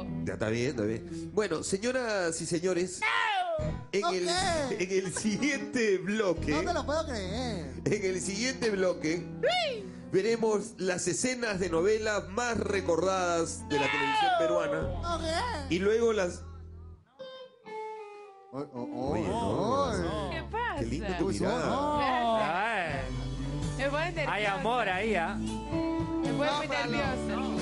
Ya está bien, está bien. Bueno, señoras y señores, en el siguiente bloque... No te lo puedo creer. En el siguiente bloque veremos las escenas de novelas más recordadas de la televisión peruana. Y luego las... Oye, no. ¿Qué pasa? Qué linda tu mirada. Me voy nerviosa. Hay amor ahí, ¿ah? Me voy muy nerviosa.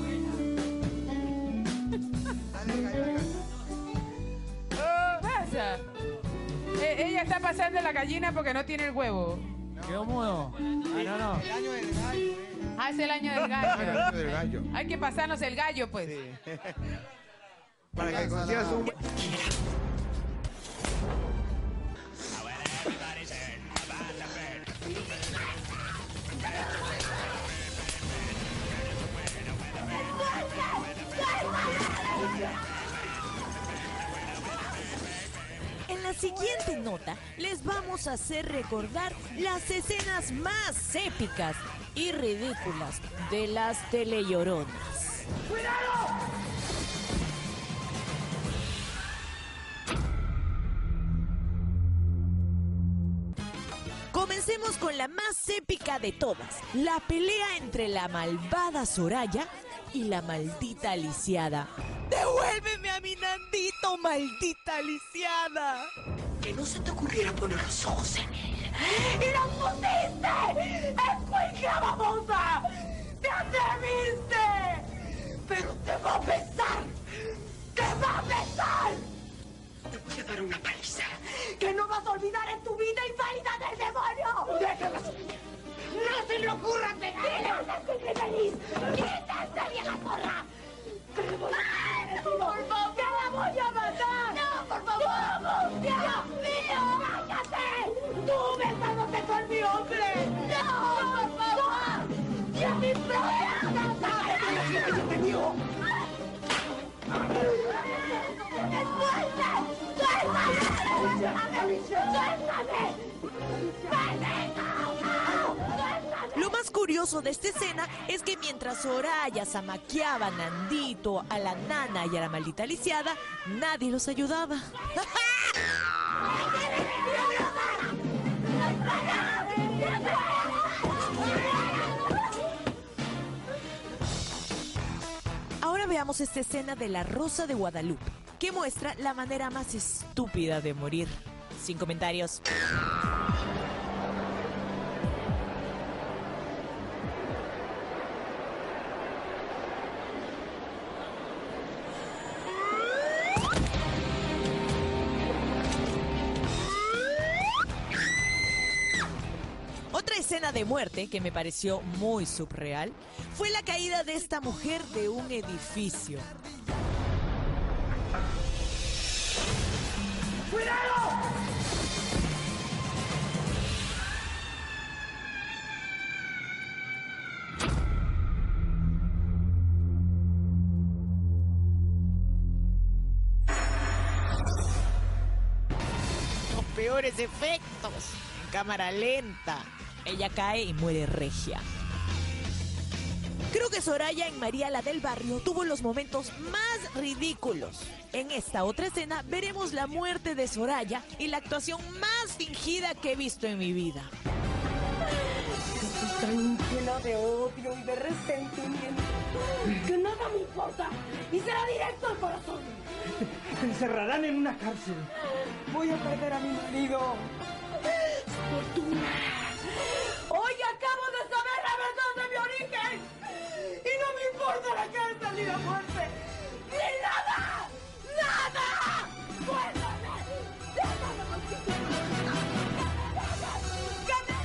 ¿Qué pasa? Ella está pasando la gallina porque no tiene el huevo. Quedó mudo. Ah, no. El año del gallo. Ah, es el año del gallo. Hay que pasarnos el gallo, pues. Para que consigas un... En la siguiente nota les vamos a hacer recordar las escenas más épicas y ridículas de las telelloronas. Comencemos con la más épica de todas, la pelea entre la malvada Soraya y la maldita lisiada. ¡Devuélveme a mi Nandito, maldita lisiada! Que no se te ocurriera poner los ojos en él. ¡Y lo pusiste! ¡Escuincla babosa! ¡Te atreviste! ¡Pero te va a pesar! ¡Te va a pesar! Te voy a dar una paliza que no vas a olvidar en tu vida inválida del demonio. ¡Déjala! ¡No se le ocurra pegar! ¡Quítate, feliz! ¡Quítate, vieja porra! ¡Te voy a... ¡Por favor! ¡Te la voy a matar! ¡No, por favor! ¡Vamos! ¡Dios mío! ¡Cállate! ¡Tú besándote con mi hombre! ¡No, por favor! ¡Y a mi propia casa! ¡Ella te dio! ¡Suéltame! ¡Suéltame! ¡Suéltame! Lo más curioso de esta escena es que mientras Soraya zamaqueaba a Nandito, a la nana y a la maldita lisiada, nadie los ayudaba. Ahora veamos esta escena de La Rosa de Guadalupe, que muestra la manera más estúpida de morir. Sin comentarios. Otra escena de muerte que me pareció muy subreal fue la caída de esta mujer de un edificio. ¡Cuidado! Los peores efectos en cámara lenta. Ella cae y muere regia. Creo que Soraya en María la del Barrio tuvo los momentos más ridículos. En esta otra escena veremos la muerte de Soraya y la actuación más fingida que he visto en mi vida. Estoy tan llena de odio y de resentimiento que nada me importa y será directo al corazón. Te encerrarán en una cárcel. Voy a perder a mi marido. Fortuna. Hoy acabo de saber la verdad de mi origen. Y no me importa la cárcel ni la muerte. ¡Ni nada! ¡Nada! ¡Suéltame! ¡Déjame contigo! ¡Que me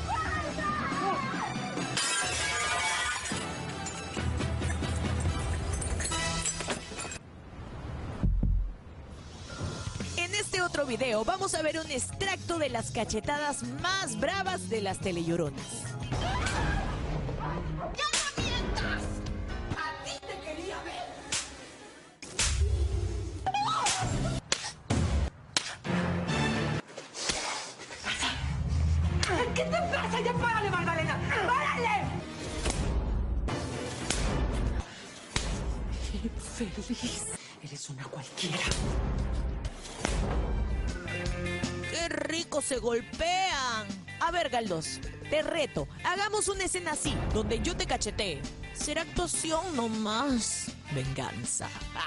En este otro video vamos a ver un extracto de las cachetadas más bravas de las telelloronas. ¡Ya no mientas! ¡A ti te quería ver! ¿Qué te pasa? ¡Ya párale, Magdalena! ¡Párale! Feliz. Eres una cualquiera. ¡Qué rico se golpean! A ver, Galdós, te reto. Hagamos una escena así, donde yo te cachetee. Será actuación nomás. Venganza.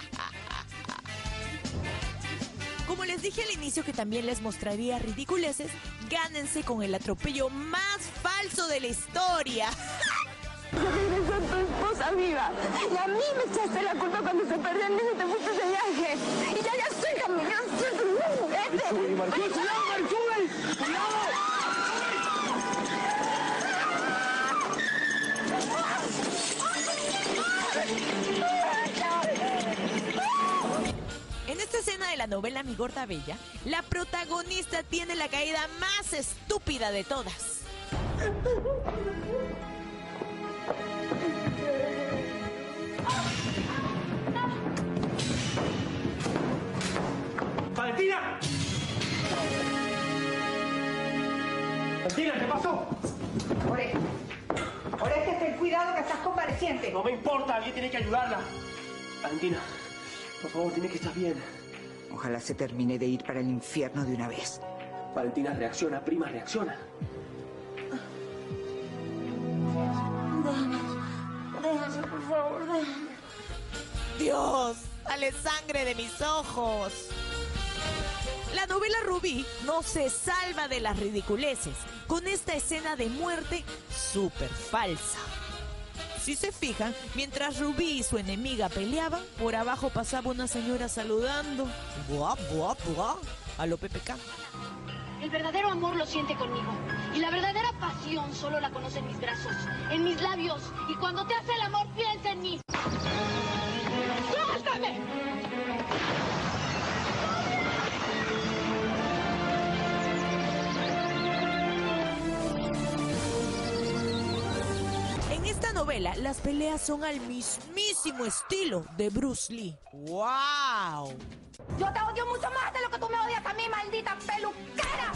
Como les dije al inicio que también les mostraría ridiculeces, gánense con el atropello más falso de la historia. Regresó tu esposa viva. Y a mí me echaste la culpa cuando se perdió el niño y te fuiste de viaje. Y ya suéltame, ya suéltame. ¡Cuidado, Marcúbel! ¡Cuidado! En esta escena de la novela Mi Gorda Bella, la protagonista tiene la caída más estúpida de todas. ¡Valentina! ¡Valentina, qué pasó! Oreste, ten cuidado que estás convaleciente. No me importa, alguien tiene que ayudarla. Valentina, por favor, dime que estás bien. Ojalá se termine de ir para el infierno de una vez. Valentina, reacciona, prima, reacciona. Déjame, por favor, déjame. Dios, sale sangre de mis ojos. La novela Rubí no se salva de las ridiculeces con esta escena de muerte súper falsa. Si se fijan, mientras Rubí y su enemiga peleaban, por abajo pasaba una señora saludando. Buah, buah, buah, a lo PPK. El verdadero amor lo siente conmigo. Y la verdadera pasión solo la conoce en mis brazos, en mis labios. Y cuando te hace el amor, piensa en mí. ¡Suéltame! En esta novela, las peleas son al mismísimo estilo de Bruce Lee. ¡Wow! Yo te odio mucho más de lo que tú me odias a mí, maldita peluquera.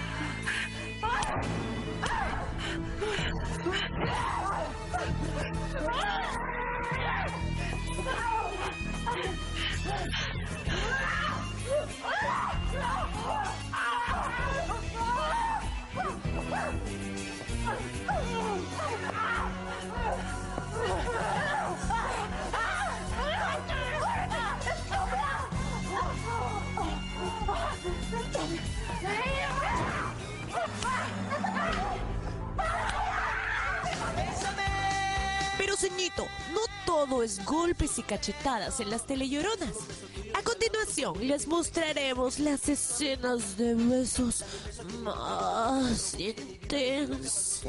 Pero ceñito, no todo es golpes y cachetadas en las telelloronas. A continuación les mostraremos las escenas de besos más intensas.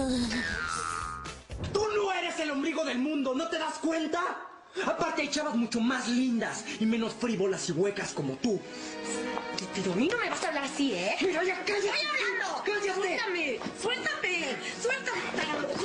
¡Tú no eres el ombligo del mundo! ¿No te das cuenta? Aparte hay chavas mucho más lindas y menos frívolas y huecas como tú. Pero a mí no me vas a hablar así, ¿eh? ¡Mira, ya cállate! ¡Estoy hablando! ¡Cállate! ¡Suéltame! ¡Suéltame! ¡Suéltame!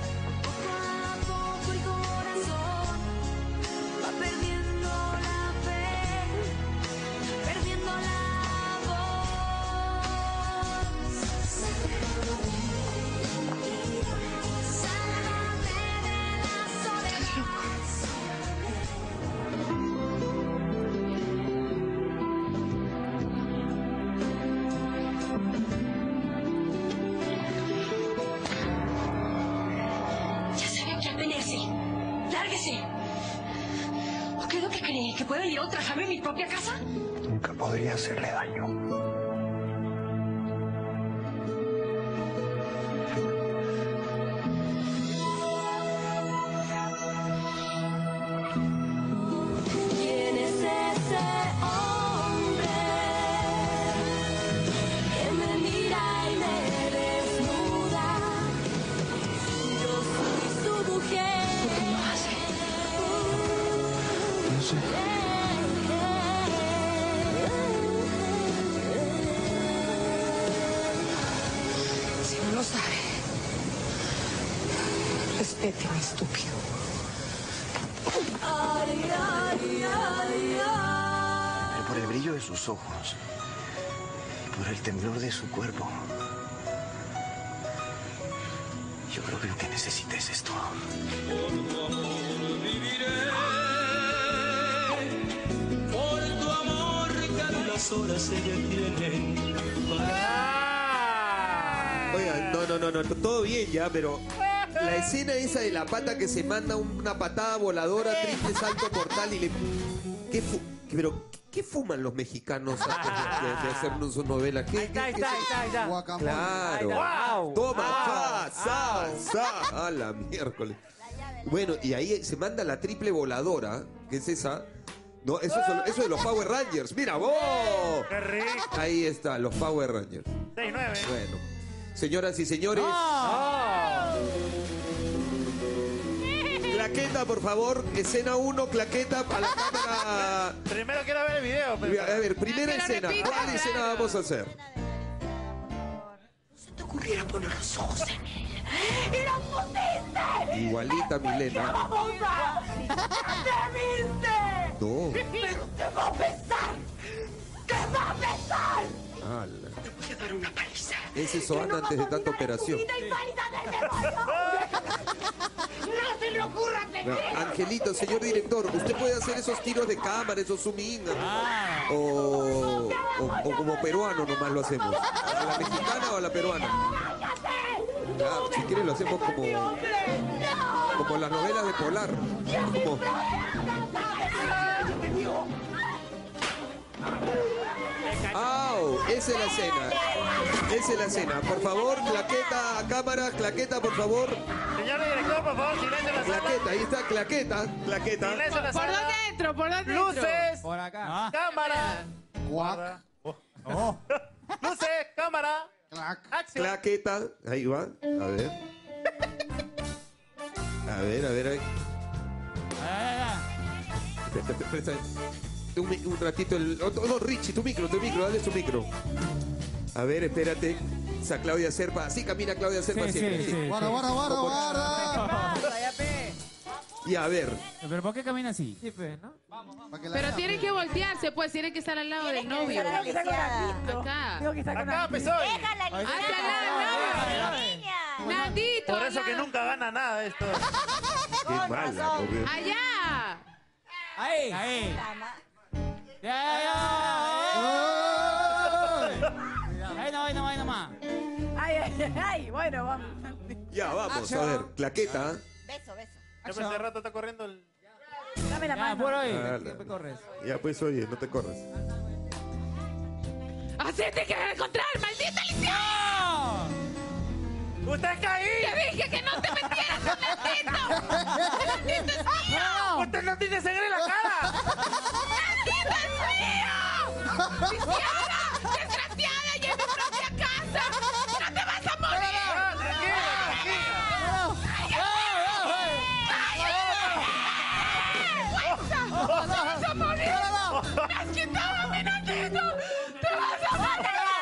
¿O qué es lo que cree? ¿Que puede venir a ultrajarme en mi propia casa? Nunca podría hacerle daño. ¿Quién es ese hombre que me mira y me desnuda? Yo soy su mujer. ¿Por qué lo hace? No sé. Si no lo sabe, respéteme, estúpido. Pero por el brillo de sus ojos y por el temblor de su cuerpo, yo creo que lo que necesita es esto. ¿Cuántas horas ella tiene para... Oigan, no, todo bien ya, pero la escena esa de la pata que se manda una patada voladora, triple salto mortal y le... ¿Qué fuman los mexicanos antes de hacernos su novela? Ahí está. Guacamole. Claro. Wow. Toma, a la miércoles. Bueno, y ahí se manda la triple voladora, que es esa. No, eso de los Power Rangers. Mira, vos. ¡Qué rico! Ahí está, los Power Rangers. 6-9. Bueno, señoras y señores. Claqueta, por favor. Escena 1, claqueta a la cámara. Primero quiero ver el video. A ver, primera escena. ¿Cuál escena vamos a hacer? No se te ocurriera poner los ojos en él. ¡Y lo pusiste! Igualita Milena. ¡Babosa! ¡Te viste! No. ¡Pero te va a pesar! ¡Te va a pesar! Ala. Te voy a dar una paliza. Ese es Soana antes de tanta operación. ¡Vida inválida del demonio! ¡No se le ocurra No, tener! Angelito, señor director, usted puede hacer esos tiros de cámara, esos zoom in, o como peruano nomás lo hacemos. ¿A la mexicana o a la peruana? Ya, si quiere lo hacemos como las novelas de Polar. Como... ¡Au! Esa es la escena. Esa es la escena. Por favor, claqueta a cámara, claqueta, por favor. Señor director, por favor, silencio en la sala. Claqueta, ahí está, claqueta. Silencio en la ¿Por sala. dónde entro? ¿Por dónde entro? Luces. Por acá. Cámara. Guac. Luces, cámara. Clac. Acción. Claqueta, ahí va. A ver. Ahí. Presta. Un ratito. No, Richie, tu micro, dale su micro. A ver, espérate. Esa Claudia Serpa. Así camina Claudia Serpa siempre. Sí. Guarda. Y a ver. ¿Pero por qué camina así? Sí, pues, ¿no? Pero tienen que voltearse, pues, tienen que estar al lado del novio. Acá. Acá, pues hoy. Nandito. Por eso que nunca gana nada esto. Qué mala, porque... Allá. Ahí. Ya. Ahí nomás. Ay, bueno, vamos. Ya, vamos, a ver. Claqueta. Beso. Ya pues hace rato está corriendo el... Dame la Ya, mano. por hoy. Ah, ¿Qué corres? Ya, pues, oye, no te corras. Así te quieres encontrar, maldita Alicia. ¡Usted es ahí! Te dije que no te metieras con Nandito. Nandito es mío. ¡Usted no tiene sangre en la cara! ¡Nandito es mío! ¡Lisiada! ¡Desgraciada! ¡Y en mi propia casa! ¡No te vas a morir! Tranquila. ¡No te vas a morir! ¡Me has quitado a mi Nandito! ¡Te vas a morir!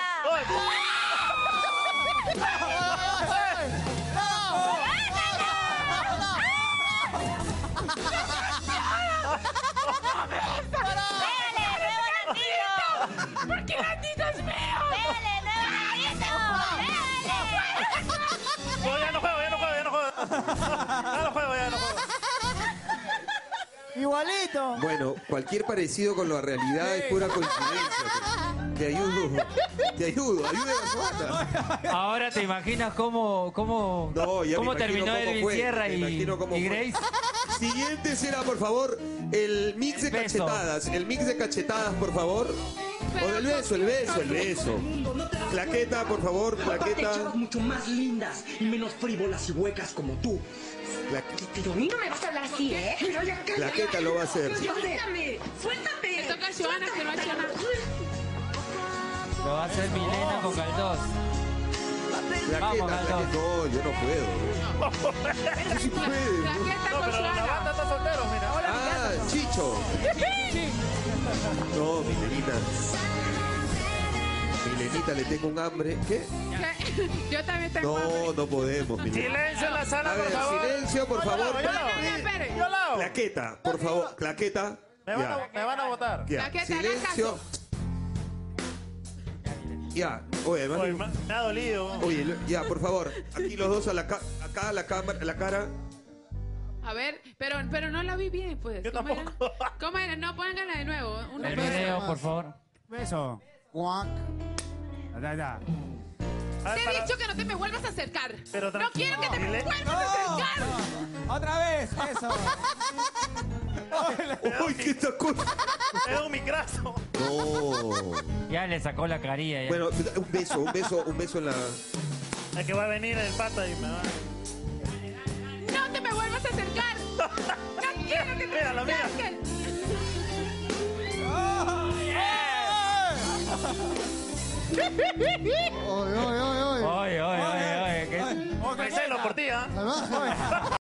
¡Porque Nandito es mío! No, ya no juego. Igualito. Bueno, cualquier parecido con la realidad es pura coincidencia. Te ayudo. Ayúdame a Soana. Ahora te imaginas cómo No, ya me imagino terminó cómo Edwin fue, Sierra me y imagino cómo fue. Grace. Siguiente escena, por favor. El mix de beso. cachetadas. El mix de cachetadas, por favor. O del beso, el beso. Claqueta, por favor, Aparte, hay claqueta. chavas mucho más lindas y menos frívolas y huecas como tú. Pero a mí no me vas a hablar así, ¿eh? Pero ya Claqueta lo va a hacer. Suéltame. Me toca a Joana, que no ha hecho nada. Lo va a hacer Milena con Galdós. Vamos, Claqueta. Galdós. No, yo no puedo. Sí puede. Claqueta No, con pero la banda Joana. está soltero, mira. Ah, Chicho. No, Milenita, le tengo un hambre. ¿Qué? Yo también tengo hambre. No podemos, Milenita. Silencio en la sala, A ver, por favor. silencio, por favor. Espere. Yo lavo. Claqueta, por favor. Claqueta. Me van a votar. Ya. Claqueta, hagan Silencio. caso. Ya. Oye, Oye, hermano. me ha dolido. Oye, ya, por favor. Aquí los dos acá a la cámara, a la cara. A ver, pero no la vi bien, pues. Yo ¿Cómo tampoco. era? ¿Cómo era? No, pónganla de nuevo. Una El vez. video, por favor. Beso. Cuac. Ya. Te he dicho que no te me vuelvas a acercar. Pero no quiero que te me vuelvas a acercar. Otra vez, eso. ¡Uy, qué tacón! Es un micrazo. No. Ya le sacó la carilla. Ya. Bueno, un beso en la... Es que va a venir el pata y me va... No te me vuelvas a acercar. No quiero que te me acerques. Oye. Oye. Me celo por ti, ¿ah?